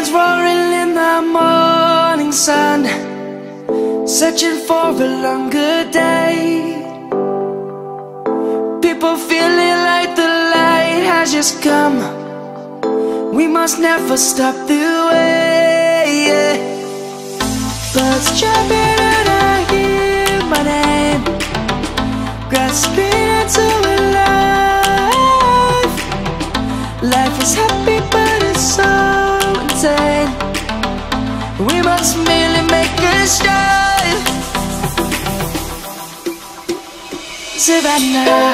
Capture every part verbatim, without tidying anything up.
lions roaring in the morning sun, searching for a longer day. People feeling like the light has just come. We must never stop the way. Birds chirping and I hear my name, grasping into a life. Life is happy but it's so insane. We must merely make a start. Savannah,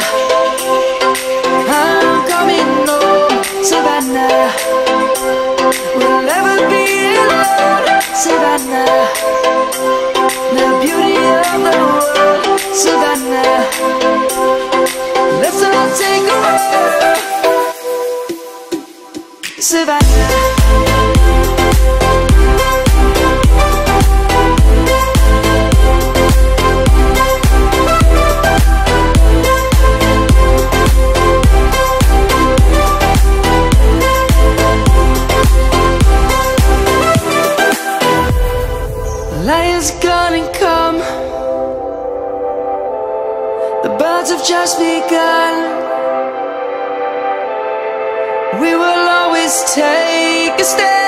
I'm coming home. Savannah, we'll never be alone. Savannah, the beauty of the world. Savannah, let's all take a walk. Savannah. Lion's gonna come. The birds have just begun. We will always take a stand.